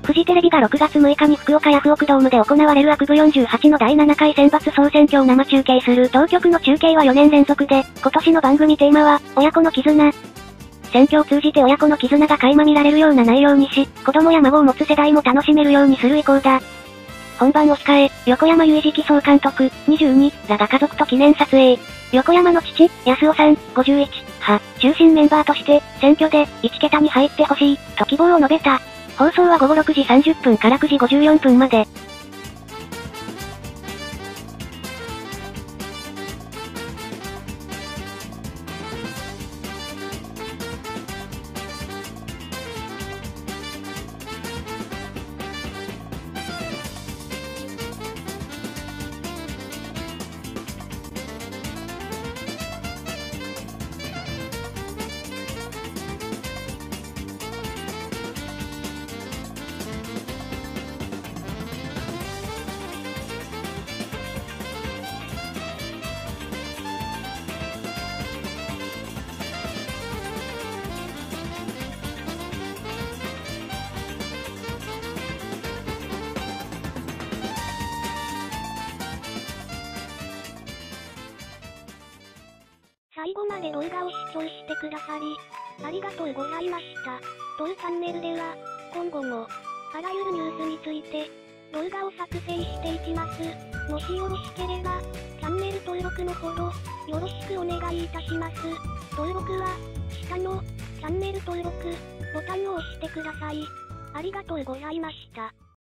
フジテレビが6月6日に福岡ヤフオクドームで行われるアクブ48の第7回選抜総選挙を生中継する当局の中継は4年連続で、今年の番組テーマは、親子の絆。選挙を通じて親子の絆が垣間見られるような内容にし、子供や孫を持つ世代も楽しめるようにする意向だ。本番を控え、横山由依次期総監督、22らが家族と記念撮影。横山の父、安尾さん、51は、中心メンバーとして、選挙で、1桁に入ってほしい、と希望を述べた。放送は午後6時30分から9時54分まで。 最後まで動画を視聴してくださり、ありがとうございました。当チャンネルでは、今後も、あらゆるニュースについて、動画を作成していきます。もしよろしければ、チャンネル登録のほど、よろしくお願いいたします。登録は、下の、チャンネル登録、ボタンを押してください。ありがとうございました。